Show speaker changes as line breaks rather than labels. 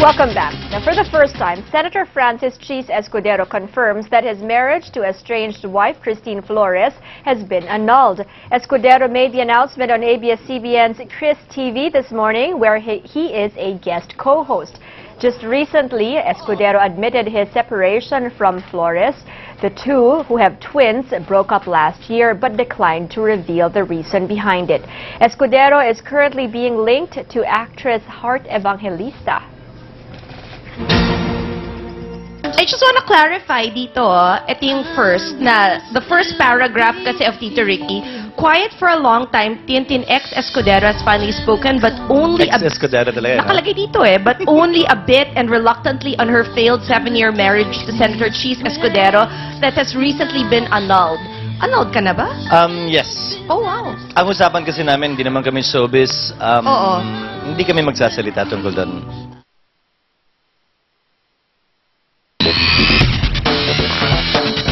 Welcome back. Now, for the first time, Senator Francis Cheese Escudero confirms that his marriage to estranged wife Christine Flores has been annulled. Escudero made the announcement on ABS-CBN's Chris TV this morning, where he is a guest co-host. Just recently, Escudero admitted his separation from Flores. The two, who have twins, broke up last year but declined to reveal the reason behind it. Escudero is currently being linked to actress Heart Evangelista.
I just want to clarify dito, ito yung the first paragraph kasi of Tito Ricky. Quiet for a long time, Tintin ex-Escudero has finally spoken, but only
ex-Escudero talaga,
nakalagay dito but only a bit and reluctantly on her failed 7-year marriage to Senator Cheese Escudero that has recently been annulled. Annulled ka na ba?
Yes.
Oh, wow.
Ang usapan kasi namin, hindi naman kami showbiz.
Oo.
Hindi kami magsasalita tungkol doon.